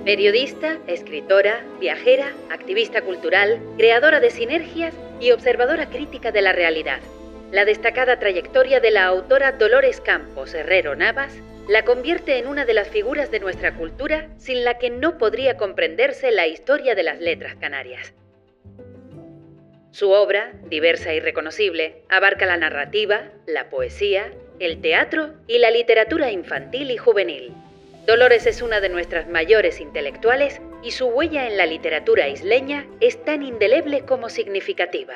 Periodista, escritora, viajera, activista cultural, creadora de sinergias y observadora crítica de la realidad. La destacada trayectoria de la autora Dolores Campos Herrero Navas la convierte en una de las figuras de nuestra cultura sin la que no podría comprenderse la historia de las letras canarias. Su obra, diversa y reconocible, abarca la narrativa, la poesía, el teatro y la literatura infantil y juvenil. Dolores es una de nuestras mayores intelectuales y su huella en la literatura isleña es tan indeleble como significativa.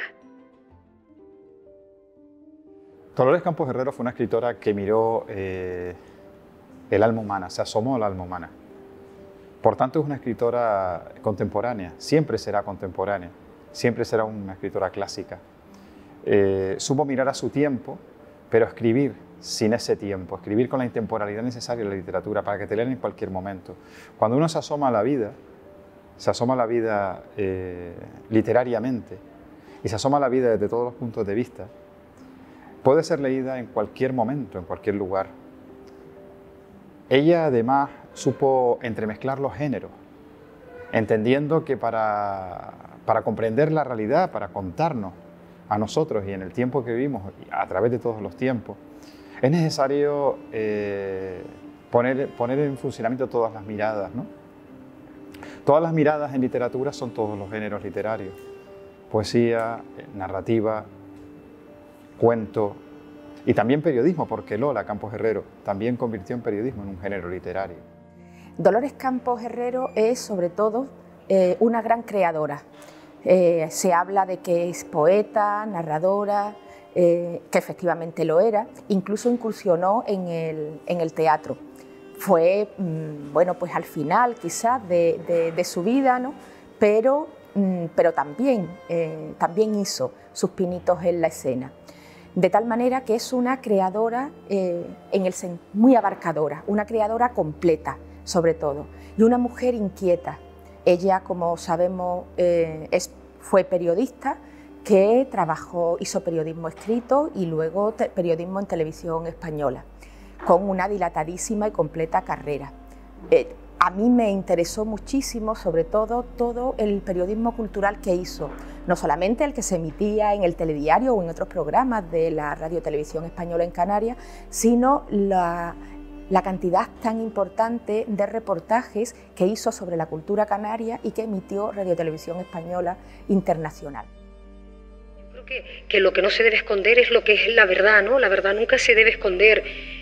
Dolores Campos Herrero fue una escritora que miró el alma humana, se asomó al alma humana. Por tanto, es una escritora contemporánea, siempre será contemporánea, siempre será una escritora clásica. Supo mirar a su tiempo, pero escribir sin ese tiempo, escribir con la intemporalidad necesaria en la literatura para que te lean en cualquier momento. Cuando uno se asoma a la vida, literariamente y se asoma a la vida desde todos los puntos de vista, puede ser leída en cualquier momento, en cualquier lugar. Ella además supo entremezclar los géneros, entendiendo que para comprender la realidad, para contarnos a nosotros y en el tiempo que vivimos, a través de todos los tiempos, es necesario poner en funcionamiento todas las miradas, ¿no? Todas las miradas en literatura son todos los géneros literarios. Poesía, narrativa, cuento y también periodismo, porque Lola Campos Herrero también convirtió en periodismo en un género literario. Dolores Campos Herrero es sobre todo una gran creadora. Se habla de que es poeta, narradora, que efectivamente lo era, incluso incursionó en el teatro. Fue, bueno, pues al final quizás de su vida, ¿no? Pero también hizo sus pinitos en la escena. De tal manera que es una creadora muy abarcadora, una creadora completa, sobre todo, y una mujer inquieta. Ella, como sabemos, fue periodista, que hizo periodismo escrito y luego periodismo en televisión española, con una dilatadísima y completa carrera. A mí me interesó muchísimo, sobre todo el periodismo cultural que hizo, no solamente el que se emitía en el telediario o en otros programas de la Radio Televisión Española en Canarias, sino la cantidad tan importante de reportajes que hizo sobre la cultura canaria y que emitió Radio Televisión Española Internacional. Que lo que no se debe esconder es lo que es la verdad, ¿no? La verdad nunca se debe esconder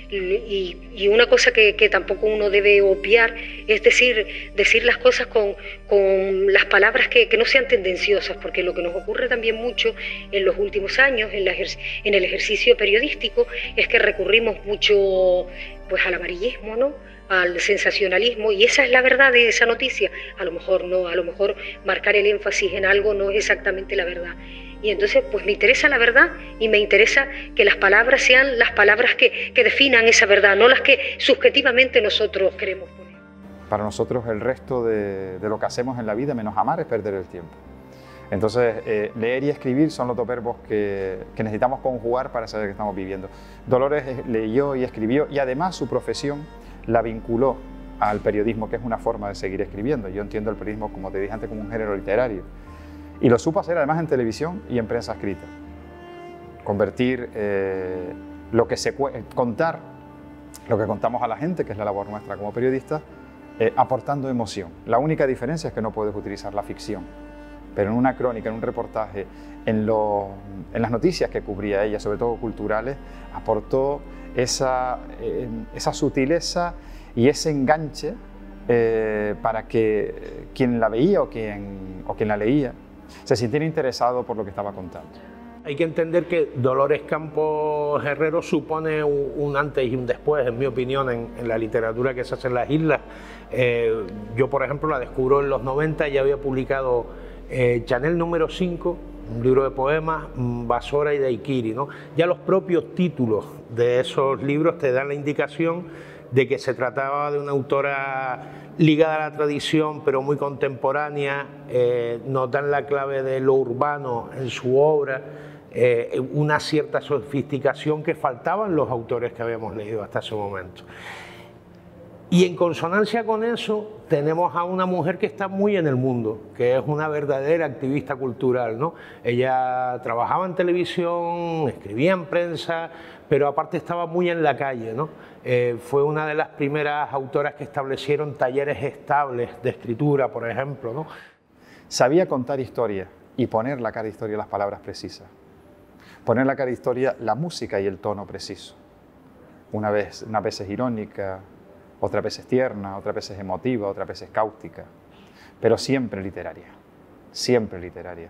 y una cosa que tampoco uno debe obviar es decir las cosas con las palabras que no sean tendenciosas, porque lo que nos ocurre también mucho en los últimos años en el ejercicio periodístico es que recurrimos mucho pues al amarillismo, ¿no? Al sensacionalismo, y esa es la verdad de esa noticia. A lo mejor no, a lo mejor marcar el énfasis en algo no es exactamente la verdad. Y entonces pues me interesa la verdad y me interesa que las palabras sean las palabras que definan esa verdad, no las que subjetivamente nosotros queremos poner. Para nosotros el resto de lo que hacemos en la vida, menos amar, es perder el tiempo. Entonces, leer y escribir son los dos verbos que necesitamos conjugar para saber que estamos viviendo. Dolores leyó y escribió, y además su profesión la vinculó al periodismo, que es una forma de seguir escribiendo. Yo entiendo el periodismo, como te dije antes, como un género literario. Y lo supo hacer además en televisión y en prensa escrita. Convertir contar lo que contamos a la gente, que es la labor nuestra como periodistas, aportando emoción. La única diferencia es que no puedes utilizar la ficción, pero en una crónica, en un reportaje, en las noticias que cubría ella, sobre todo culturales, aportó esa sutileza y ese enganche para que quien la veía o quien la leía se sintiera interesado por lo que estaba contando. Hay que entender que Dolores Campos Herrero supone un antes y un después, en mi opinión, en la literatura que se hace en las islas. Yo, por ejemplo, la descubro en los 90, ya había publicado Chanel número 5, un libro de poemas, Basora y Daiquiri, ¿no? Ya los propios títulos de esos libros te dan la indicación de que se trataba de una autora ligada a la tradición, pero muy contemporánea. Nos dan la clave de lo urbano en su obra, una cierta sofisticación que faltaban los autores que habíamos leído hasta ese momento. Y en consonancia con eso tenemos a una mujer que está muy en el mundo, que es una verdadera activista cultural, ¿no? Ella trabajaba en televisión, escribía en prensa, pero aparte estaba muy en la calle, ¿no? Fue una de las primeras autoras que establecieron talleres estables de escritura, por ejemplo, ¿no? Sabía contar historia y poner la cara de historia las palabras precisas. Poner la cara de historia la música y el tono preciso. Unas veces irónica, otras veces tierna, otras veces emotiva, otras veces cáustica, pero siempre literaria, siempre literaria.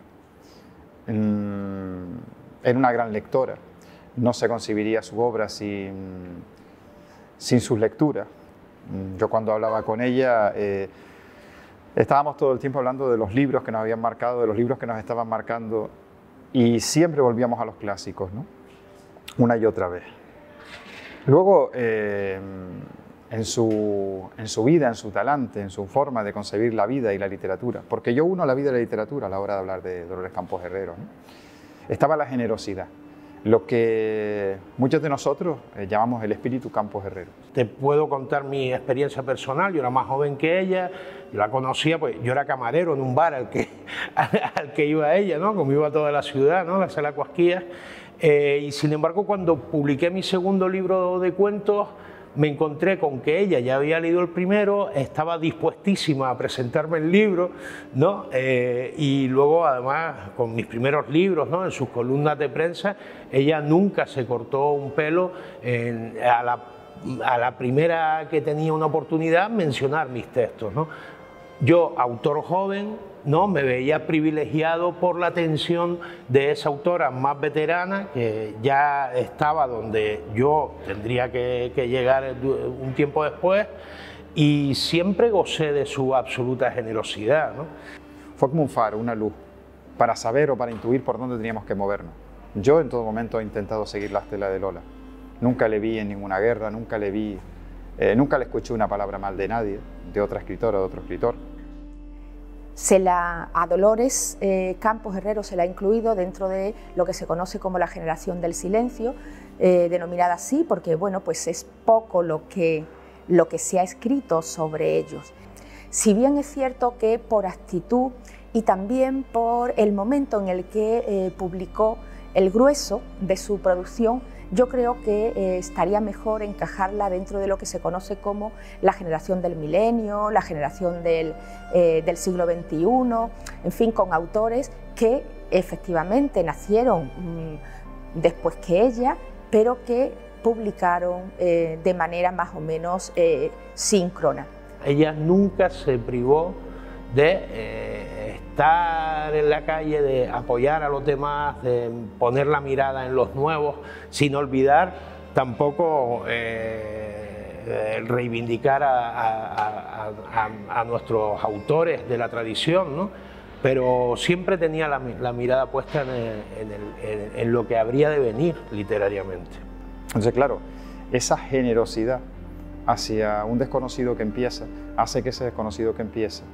Era una gran lectora, no se concibiría su obra sin sus lecturas. Yo cuando hablaba con ella, estábamos todo el tiempo hablando de los libros que nos habían marcado, de los libros que nos estaban marcando, y siempre volvíamos a los clásicos, ¿no? Una y otra vez. Luego, en su vida, en su talante, en su forma de concebir la vida y la literatura, porque yo uno la vida y la literatura a la hora de hablar de Dolores Campos Herrero, ¿no? Estaba la generosidad, lo que muchos de nosotros llamamos el espíritu Campos Herrero. Te puedo contar mi experiencia personal. Yo era más joven que ella, yo la conocía, pues yo era camarero en un bar al que iba ella, ¿no? Como iba a toda la ciudad, ¿no? La Sala Cuasquillas. Y sin embargo, cuando publiqué mi segundo libro de cuentos, me encontré con que ella ya había leído el primero, estaba dispuestísima a presentarme el libro, ¿no? Y luego, además, con mis primeros libros, ¿no? En sus columnas de prensa, ella nunca se cortó un pelo a la primera que tenía una oportunidad mencionar mis textos, ¿no? Yo, autor joven, ¿no? Me veía privilegiado por la atención de esa autora más veterana, que ya estaba donde yo tendría que llegar un tiempo después, y siempre gocé de su absoluta generosidad, ¿no? Fue como un faro, una luz, para saber o para intuir por dónde teníamos que movernos. Yo en todo momento he intentado seguir la estela de Lola. Nunca le vi en ninguna guerra, nunca le escuché una palabra mal de nadie, de otra escritora o de otro escritor. A Dolores Campos Herrero se la ha incluido dentro de lo que se conoce como la generación del silencio, denominada así porque bueno, pues es poco lo que se ha escrito sobre ellos. Si bien es cierto que por actitud y también por el momento en el que publicó el grueso de su producción, yo creo que estaría mejor encajarla dentro de lo que se conoce como la generación del milenio, la generación del siglo XXI, en fin, con autores que efectivamente nacieron después que ella, pero que publicaron de manera más o menos síncrona. Ella nunca se privó de estar en la calle, de apoyar a los demás, de poner la mirada en los nuevos, sin olvidar tampoco reivindicar a nuestros autores de la tradición, ¿no? Pero siempre tenía la mirada puesta en lo que habría de venir literariamente. Entonces, claro, esa generosidad hacia un desconocido que empieza, hace que ese desconocido que empieza,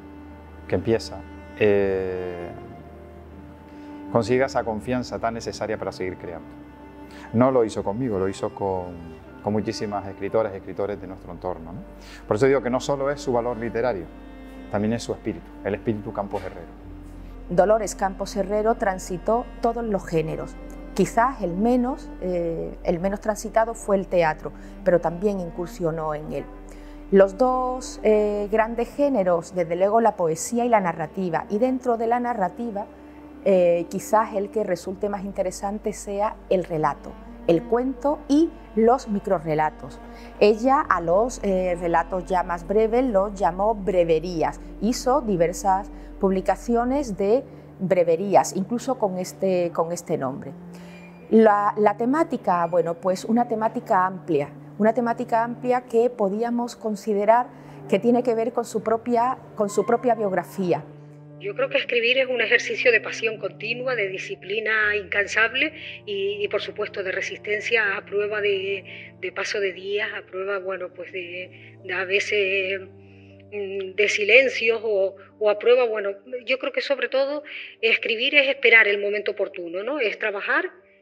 consiga esa confianza tan necesaria para seguir creando. No lo hizo conmigo, lo hizo con muchísimas escritoras y escritores de nuestro entorno, ¿no? Por eso digo que no solo es su valor literario, también es su espíritu, el espíritu Campos Herrero. Dolores Campos Herrero transitó todos los géneros. Quizás el menos transitado fue el teatro, pero también incursionó en él. Los dos grandes géneros, desde luego la poesía y la narrativa, y dentro de la narrativa quizás el que resulte más interesante sea el relato, el cuento y los microrrelatos. Ella a los relatos ya más breves los llamó breverías, hizo diversas publicaciones de breverías, incluso con este nombre. La temática, bueno, pues una temática amplia que podíamos considerar que tiene que ver con su propia biografía. Yo creo que escribir es un ejercicio de pasión continua, de disciplina incansable y por supuesto de resistencia a prueba de paso de días, a prueba, bueno, pues de a veces de silencios o a prueba, bueno, yo creo que sobre todo escribir es esperar el momento oportuno, ¿no? Es trabajar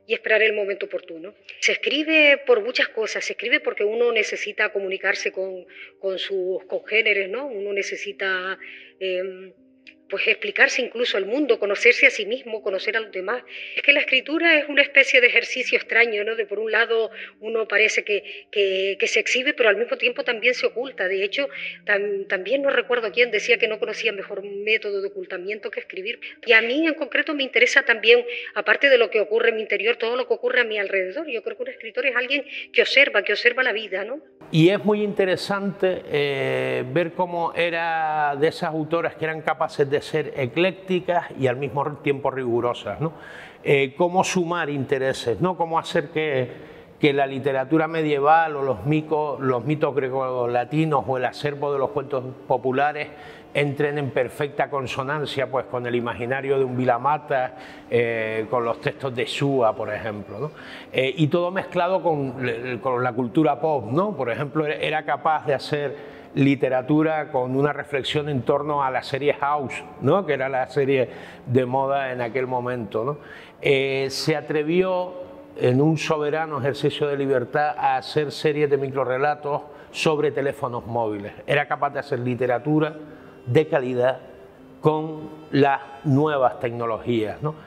y esperar el momento oportuno. Se escribe por muchas cosas, se escribe porque uno necesita comunicarse con sus congéneres, ¿no? Uno necesita pues explicarse incluso al mundo, conocerse a sí mismo, conocer a los demás. Es que la escritura es una especie de ejercicio extraño, ¿no? De por un lado uno parece que se exhibe, pero al mismo tiempo también se oculta. De hecho, también no recuerdo quién decía que no conocía mejor método de ocultamiento que escribir. Y a mí en concreto me interesa también, aparte de lo que ocurre en mi interior, todo lo que ocurre a mi alrededor. Yo creo que un escritor es alguien que observa la vida, ¿no? Y es muy interesante ver cómo era de esas autoras que eran capaces de ser eclécticas y al mismo tiempo rigurosas, ¿no? Cómo sumar intereses, ¿no? Cómo hacer que la literatura medieval o los mitos grecolatinos o el acervo de los cuentos populares entren en perfecta consonancia pues, con el imaginario de un Vilamata, con los textos de Shua, por ejemplo, ¿no? Y todo mezclado con la cultura pop, ¿no? Por ejemplo, era capaz de hacer literatura con una reflexión en torno a la serie House, ¿no? Que era la serie de moda en aquel momento, ¿no? Se atrevió en un soberano ejercicio de libertad a hacer series de microrrelatos sobre teléfonos móviles. Era capaz de hacer literatura de calidad con las nuevas tecnologías, ¿no?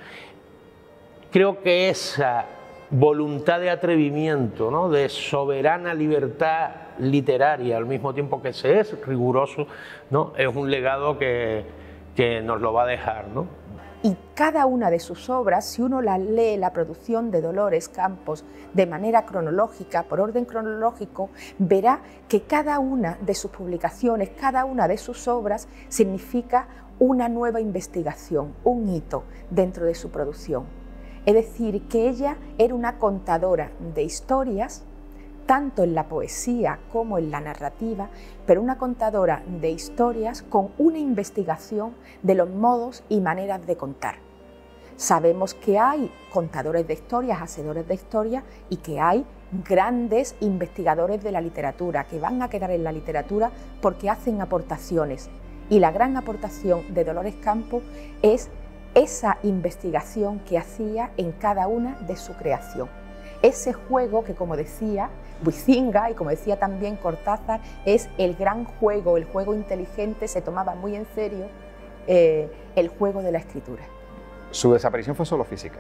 Creo que esa voluntad de atrevimiento, ¿no? De soberana libertad literaria, al mismo tiempo que se es riguroso, ¿no? Es un legado que nos lo va a dejar, ¿no? Y cada una de sus obras, si uno la lee, la producción de Dolores Campos, de manera cronológica, por orden cronológico, verá que cada una de sus publicaciones, cada una de sus obras significa una nueva investigación, un hito dentro de su producción. Es decir, que ella era una contadora de historias, tanto en la poesía como en la narrativa, pero una contadora de historias con una investigación de los modos y maneras de contar. Sabemos que hay contadores de historias, hacedores de historias, y que hay grandes investigadores de la literatura, que van a quedar en la literatura porque hacen aportaciones. Y la gran aportación de Dolores Campos es esa investigación que hacía en cada una de su creación. Ese juego que, como decía Huizinga y como decía también Cortázar, es el gran juego, el juego inteligente, se tomaba muy en serio el juego de la escritura. Su desaparición fue solo física.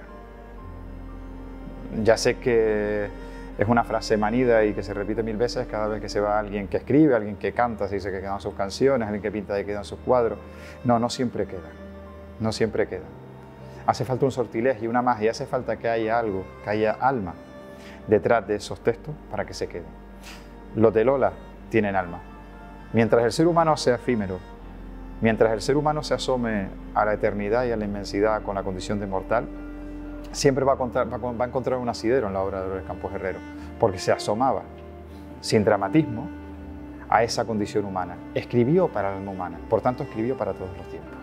Ya sé que es una frase manida y que se repite 1000 veces cada vez que se va alguien que escribe, alguien que canta, se dice que quedan sus canciones, alguien que pinta y quedan sus cuadros. No, no siempre queda. No siempre queda. Hace falta un sortilegio, una magia, hace falta que haya algo, que haya alma detrás de esos textos para que se queden. Los de Lola tienen alma. Mientras el ser humano sea efímero, mientras el ser humano se asome a la eternidad y a la inmensidad con la condición de mortal, siempre va a encontrar un asidero en la obra de Dolores Campos Herrero, porque se asomaba, sin dramatismo, a esa condición humana. Escribió para el alma humana, por tanto escribió para todos los tiempos.